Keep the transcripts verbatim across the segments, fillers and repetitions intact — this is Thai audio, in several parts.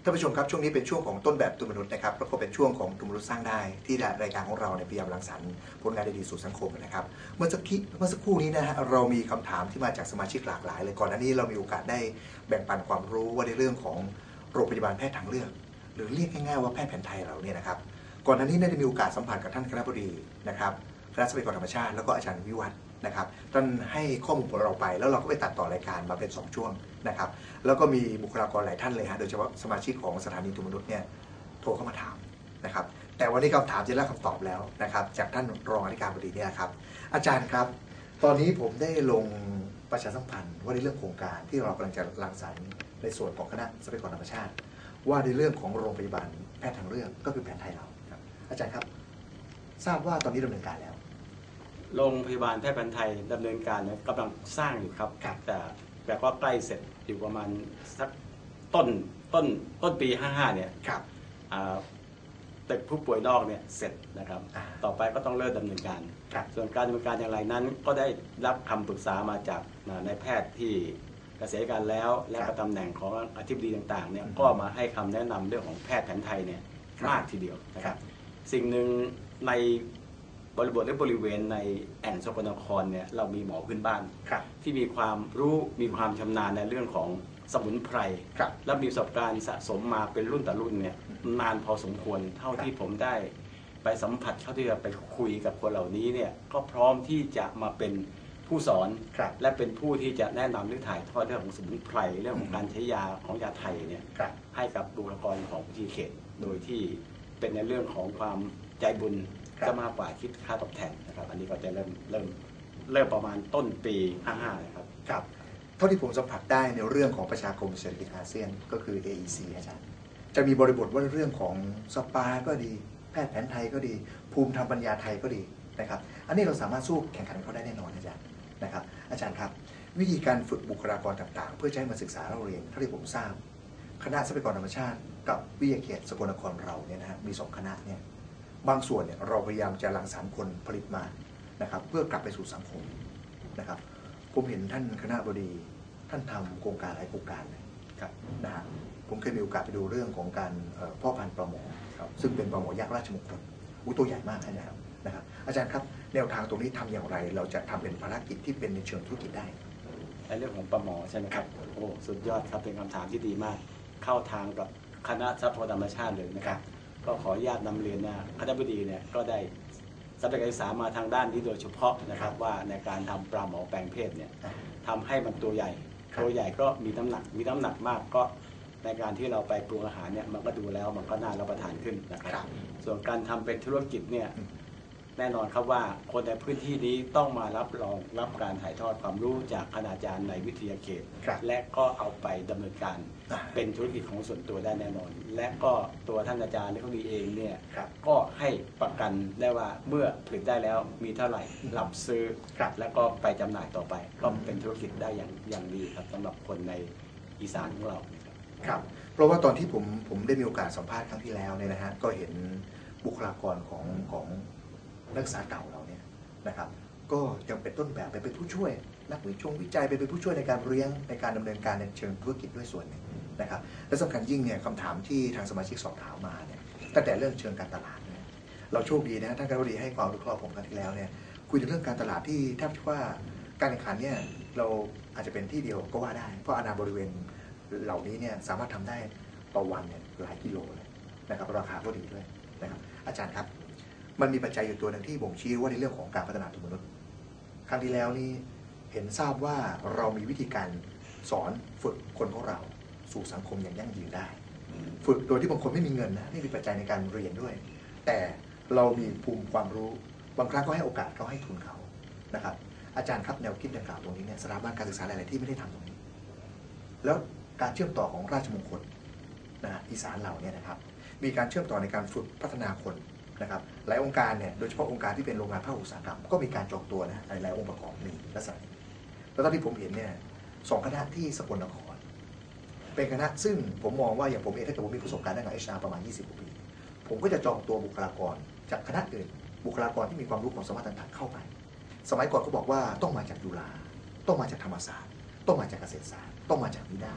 ท่านผู้ชมครับช่วงนี้เป็นช่วงของต้นแบบตัวมนุษย์นะครับแล้วก็เป็นช่วงของตัวมนุษย์สร้างได้ที่รายการของเราเนี่ยพยายามรังสรรค์ผลงานดีๆสู่สังคมนะครับเมื่อสักครู่เมื่อสักครู่นี้นะฮะเรามีคำถามที่มาจากสมาชิกหลากหลายเลยก่อนหน้านี้เรามีโอกาสได้แบ่งปันความรู้ว่าในเรื่องของโรงพยาบาลแพทย์ทางเลือกหรือเรียกง่ายๆว่าแพทย์แผนไทยเราเนี่ยนะครับก่อนหน้านี้ได้มีโอกาสสัมผัสกับท่านคณบดีนะครับคณะทรัพยากรธรรมชาติแล้วก็อาจารย์วิวัฒน์นะครับท่านให้ข้อมูลของเราไปแล้วเราก็ไปตัดต่อรายการมาเป็นสองช่วงนะครับแล้วก็มีบุคลากรหลายท่านเลยฮะโดยเฉพาะสมาชิกของสถานีตัวมนุษย์เนี่ยโทรเข้ามาถามนะครับแต่วันนี้คำถามจะได้คำตอบแล้วนะครับจากท่านรองอธิการบดีเนี่ยครับอาจารย์ครับตอนนี้ผมได้ลงประชาสัมพันธ์ว่าในเรื่องโครงการที่เรากำลังจะรังสรรค์ในส่วนของคณะทรัพยากรธรรมชาติว่าในเรื่องของโรงพยาบาลแพทย์ทางเลือกก็คือแผนไทยเราครับอาจารย์ครับทราบว่าตอนนี้ดำเนินการแล้วโรงพยาบาลแพทย์แผนไทยดำเนินการกำลังสร้างอยู่ครับแต่แต่ก็ใกล้เสร็จอยู่ประมาณสักต้นต้นต้นปีห้าห้าเนี่ยครับตึกผู้ป่วยนอกเนี่ยเสร็จนะครับต่อไปก็ต้องเริ่มดำเนินการส่วนการดำเนินการอย่างไรนั้นก็ได้รับคำปรึกษามาจากนายแพทย์ที่เกษียณการแล้วและก็ตำแหน่งของอธิบดีต่างๆเนี่ยก็มาให้คำแนะนำเรื่องของแพทย์แผนไทยเนี่ยมากทีเดียวนะครับสิ่งหนึ่งในบริบทและบริเวณในแอ่งสกลนครเนี่ยเรามีหมอพื้นบ้านที่มีความรู้มีความชำนาญในเรื่องของสมุนไพรและมีประสบการณ์สะสมมาเป็นรุ่นต่อรุ่นเนี่ยนานพอสมควรเท่าที่ผมได้ไปสัมผัสเท่าที่จะไปคุยกับคนเหล่านี้เนี่ยก็พร้อมที่จะมาเป็นผู้สอนและเป็นผู้ที่จะแนะนำหรือถ่ายทอดเรื่องของสมุนไพรเรื่องของการใช้ยาของยาไทยเนี่ยให้กับบุคลากรของพื้นที่เขตโดยที่เป็นในเรื่องของความใจบุญจะมากกว่าคิดค่าตอบแทนนะครับอันนี้ก็จะเริ่มเริ่มเริ่มประมาณต้นปีห้าห้านะครับครับเท่าที่ผมสัมผัสได้ในเรื่องของประชาคมเศรษฐกิจอาเซียนก็คือ เอ อี ซี อาจารย์จะมีบริบทว่าเรื่องของสปาก็ดีแพทย์แผนไทยก็ดีภูมิธรรมปัญญาไทยก็ดีนะครับอันนี้เราสามารถสู้แข่งขันเขาได้แน่นอนอาจารย์นะครับอาจารย์ครับวิธีการฝึกบุคลากรต่างๆเพื่อใช้มาศึกษาเราเรียนเท่าที่ผมทราบคณะทรัพยากรธรรมชาติกับวิทยาเขตสกลนครเราเนี่ยนะฮะมีสองคณะเนี่ยบางส่วนเนี่ยเราพยายามจะรังสรรค์คนผลิตมานะครับเพื่อกลับไปสู่สังคมนะครับผมเห็นท่านคณะบดีท่านทำโครงการหลายโครงการเลยครับนะฮะผมเคยมีโอกาสไปดูเรื่องของการพ่อพันธุ์ปลาหมอซึ่งเป็นปลาหมอยักษ์ราชมงคลอุ้ยตัวใหญ่มากนะครับนะครับอาจารย์ครับแนวทางตรงนี้ทำอย่างไรเราจะทำเป็นภารกิจที่เป็นในเชิงธุรกิจได้ในเรื่องของปลาหมอใช่ไหมครับโอ้สุดยอดครับเป็นคำถามที่ดีมากเข้าทางกับคณะทรัพยากรธรรมชาติเลยนะครับก็ขออนุญาตนำเรียนนะคณบดีเนี่ยก็ได้ทรัพยากรศึกษามาทางด้านนี้โดยเฉพาะนะครับว่าในการทำปลาหมอแปลงเพศเนี่ยทำให้มันตัวใหญ่ตัวใหญ่ก็มีน้ำหนักมีน้ำหนักมากก็ในการที่เราไปปรุงอาหารเนี่ยมันก็ดูแล้วมันก็น่ารับประทานขึ้นนะครับส่วนการทำเป็นธุรกิจเนี่ยแน่นอนครับว่าคนในพื้นที่นี้ต้องมารับรองรับการถ่ายทอดความรู้จากคณาจารย์ในวิทยาเขตและก็เอาไปดำเนินการเป็นธุรกิจของส่วนตัวได้แน่นอนและก็ตัวท่านอาจารย์ที่เขาดีเองเนี่ยก็ให้ประกันได้ว่าเมื่อผลิตได้แล้วมีเท่าไหร่รับซื้อแล้วก็ไปจำหน่ายต่อไปก็เป็นธุรกิจได้อย่างอย่างดีครับสำหรับคนในอีสานของเราครับเพราะว่าตอนที่ผมผมได้มีโอกาสสัมภาษณ์ครั้งที่แล้วเนี่ยนะฮะก็เห็นบุคลากรของของนักศึกษาเก่าเราเนี่ยนะครับก็ยังเป็นต้นแบบไปเป็นผู้ช่วยนักวิจัยวิจัยไปเป็นผู้ช่วยในการเลี้ยงในการดำเนินการในเชิงธุรกิจด้วยส่วนหนึ่งนะครับและสำคัญยิ่งเนี่ยคำถามที่ทางสมาชิกสอบถามมาเนี่ยตั้งแต่เรื่องเชิงการตลาดเนี่ยเราโชคดีนะท่านคณบดีให้ความรู้ข้อผมครั้งที่แล้วเนี่ยคุยถึงเรื่องการตลาดที่แทบจะว่าการแข่งขันเนี่ยเราอาจจะเป็นที่เดียวก็ว่าได้เพราะอาณาบริเวณเหล่านี้เนี่ยสามารถทำได้ต่อวันเนี่ยหลายกิโลเลยนะครับราคาก็ดีด้วยนะครับอาจารย์ครับมันมีปัจจัยอยู่ตัวหนึ่งที่บ่งชี้ว่าในเรื่องของการพัฒนาตัวมนุษย์ครั้งที่แล้วนี่เห็นทราบว่าเรามีวิธีการสอนฝึกคนของเราสู่สังคมอย่างยั่งยืนได้ฝึกโดยที่บางคนไม่มีเงินนะไม่มีปัจจัยในการเรียนด้วยแต่เรามีภูมิความรู้บางครั้งก็ให้โอกาสเขาให้ทุนเขานะครับอาจารย์ครับแนวคิดดังกล่าวตรงนี้เนี่ยสถาบันการศึกษาหลายๆที่ไม่ได้ทำตรงนี้แล้วการเชื่อมต่อของราชมงคลนะอีสานเราเนี่ยนะครับมีการเชื่อมต่อในการฝึกพัฒนาคนนะครับหลายองค์การเนี่ยโดยเฉพาะองค์การที่เป็นโรงงานภาคอุตสาหกรรมก็มีการจองตัวนะหลายองค์ประกอบหนึ่งลักษณะแล้วตอนที่ผมเห็นเนี่ยสองคณะที่สกลนครเป็นคณะซึ่งผมมองว่าอย่างผมเองถ้าเกิดผมมีประสบการณ์ด้านการ เอช อาร์ ประมาณยี่สิบกว่าปีผมก็จะจองตัวบุคลากรจากคณะอื่นบุคลากรที่มีความรู้ความสามารถต่างๆเข้าไปสมัยก่อนเขาบอกว่าต้องมาจากจุฬาต้องมาจากธรรมศาสตร์ต้องมาจากเกษตรศาสตร์ต้องมาจากนิด้า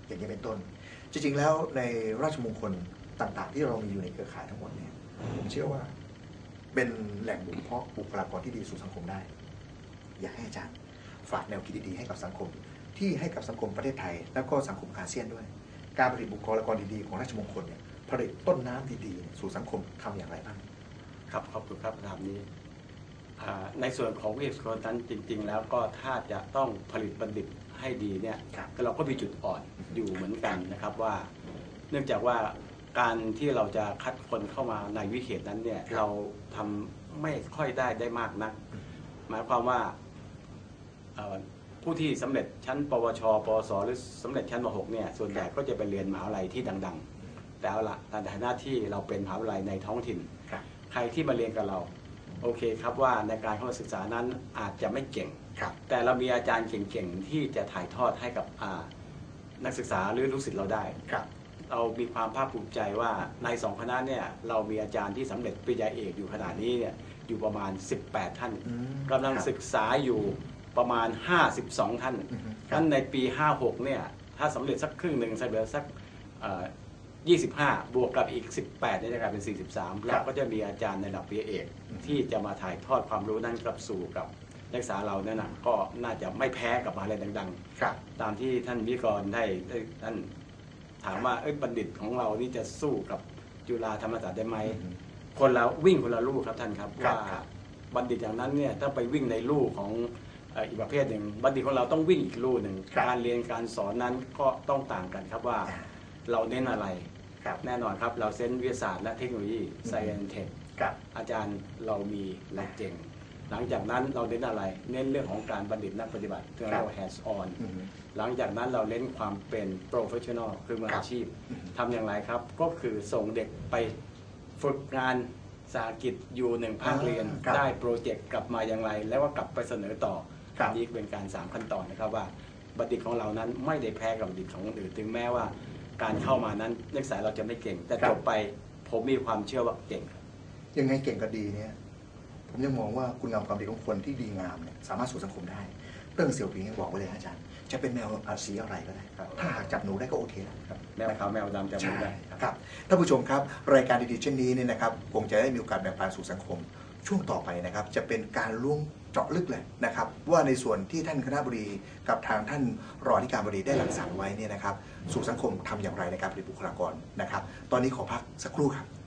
อย่างนี้เป็นต้น จริงๆแล้วในราชมงคลต่างๆ ที่เรามีอยู่ในเครือข่ายทั้งหมดเนี่ยผมเชื่อว่าเป็นแหล่งบ่มเพาะบุคลากรที่ดีสู่สังคมได้อยากให้อาจารย์ฝากแนวคิดดีๆให้กับสังคมที่ให้กับสังคมประเทศไทยแล้วก็สังคมอาเซียนด้วยการผลิตบุคลากรดีๆของราชมงคลเนี่ยผลิตต้นน้ำดีๆสู่สังคมทำอย่างไรบ้างครับขอบคุณครับคำถามนี้ในส่วนของวิทยากรนั้นจริงๆแล้วก็ถ้าจะต้องผลิตบัณฑิตให้ดีเนี่ยเราก็มีจุดอ่อนอยู่เหมือนกันนะครับว่าเนื่องจากว่าการที่เราจะคัดคนเข้ามาในวิเขตนั้นเนี่ยเราทำไม่ค่อยได้ได้มากนักหมายความว่าผู้ที่สำเร็จชั้นปวชปวสหรือสำเร็จชั้นม หกเนี่ยส่วนใหญ่ก็จะไปเรียนมหาวิทยาลัยที่ดังๆแต่เอาละในฐานะที่เราเป็นมหาวิทยาลัยในท้องถิ่นใครที่มาเรียนกับเราโอเคครับว่าในการเข้ามาศึกษานั้นอาจจะไม่เก่งแต่เรามีอาจารย์เก่งๆที่จะถ่ายทอดให้กับนักศึกษาหรือลูกศิษย์เราได้เรามีความภาคภูมิใจว่าในสองคณะเนี่ยเรามีอาจารย์ที่สำเร็จปริญญาเอกอยู่ขณะนี้เนี่ยอยู่ประมาณสิบแปดท่านกำลังศึกษาอยู่ประมาณห้าสิบสองท่านนั้นในปีห้าหกเนี่ยถ้าสำเร็จสักครึ่งหนึ่งสำเร็จสักยี่สิบห้าบวกกับอีกสิบแปดนี่จะกลายเป็นสี่สิบสามเราก็จะมีอาจารย์ในระดับปริญญาเอกที่จะมาถ่ายทอดความรู้นั้นกลับสู่กับนักศึกษาเราเนี่ยนะก็น่าจะไม่แพ้กับมหาวิทยาลัยดังๆตามที่ท่านวิกรได้ท่านถามว่าบัณฑิตของเรานี่จะสู้กับจุฬาธรรมศาสตร์ได้ไหมคนเราวิ่งคนละลู่ครับท่านครับว่าบัณฑิตอย่างนั้นเนี่ยถ้าไปวิ่งในลู่ของอีกประเภทหนึ่งบัณฑิตของเราต้องวิ่งอีกลู่หนึ่งการเรียนการสอนนั้นก็ต้องต่างกันครับว่าเราเน้นอะไรแน่นอนครับเราเน้นวิทยาศาสตร์และเทคโนโลยี Science and Tech อาจารย์เรามีและเก่งหลังจากนั้นเราเน้นอะไรเน้นเรื่องของการบัณฑิตนักปฏิบัติที่เรียกว่า hands on หลังจากนั้นเราเน้นความเป็น professional คือมืออาชีพทำอย่างไรครับก็คือส่งเด็กไปฝึกงานสาหกิจอยู่หนึ่งภาคเรียนได้โปรเจกต์กลับมาอย่างไรแล้วก็กลับไปเสนอต่ออันนี้เป็นการสามขั้นตอนนะครับว่าบัณฑิตของเรานั้นไม่ได้แพ้กับบัณฑิตของคนอื่นถึงแม้ว่าการเข้ามานั้นนักศึกษาเราจะไม่เก่งแต่จบไปผมมีความเชื่อว่าเก่งยังไงเก่งก็ดีเนี่ยผมยังมองว่าคุณงามความดีของคนที่ดีงามเนี่ยสามารถสู่สังคมได้เรื่องเสี่ยวผิงยังบอกไว้เลยอาจารย์จะเป็นแมวสีอะไรก็ได้ถ้าหากจับหนูได้ก็โอเคแล้วแมวขาวแมวดำจับหนูได้ครับท่านผู้ชมครับรายการดีๆเช่นนี้เนี่ยนะครับคงจะได้มีโอกาสแบ่งปันสู่สังคมช่วงต่อไปนะครับจะเป็นการล่วงเจาะลึกเลยนะครับว่าในส่วนที่ท่านคณบดีกับทางท่านรองอธิการบดีได้หลักสั่งไว้เนี่ยนะครับสู่สังคมทำอย่างไรในการผลิตบุคลากรนะครับตอนนี้ขอพักสักครู่ครับ